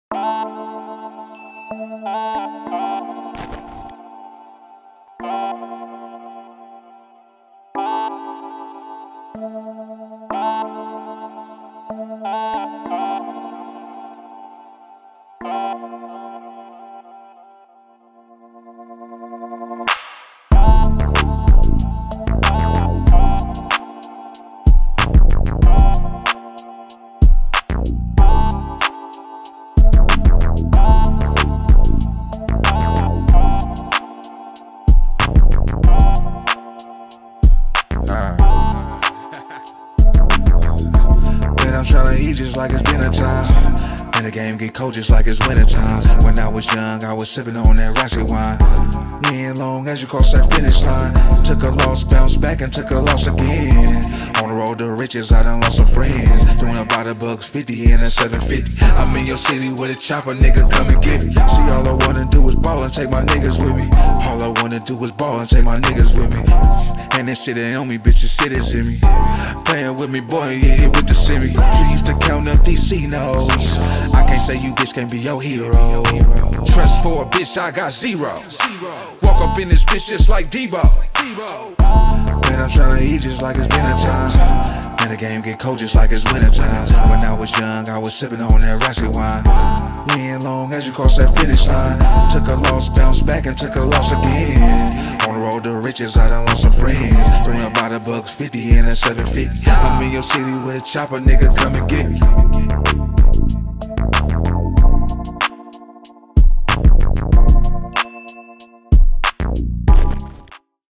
Man, I'm tryna eat just like it's dinner time. And the game get cold just like it's winter time. When I was young, I was sipping on that Rossi wine. Me and long as you cross that finish line. Took a loss, bounced back and took a loss again. On the road to riches, I done lost some friends. Doing about $1.50 and a 750. I'm in your city with a chopper, nigga, come and get me. See, all I wanna do is ball and take my niggas with me. All I wanna do is ball and take my niggas with me. And this shit ain't on me, bitch, this shit is in me. Playing with me, boy, yeah, hit with the semi. You used to count up these C-notes. I can't say you bitch can't be your hero. Trust for a bitch, I got zero. Walk up in this bitch just like Debo. Man, I'm tryna eat just like it's dinner time. And the game get cold just like it's winter time. When I was young, I was sipping on that Rossi wine. Me and long as you cross that finish line. Took a loss, bounced back and took a loss again. On the road to riches, I done lost some friends. Doing about $1.50 and a 750. I'm in your city with a chopper, nigga, come and get me.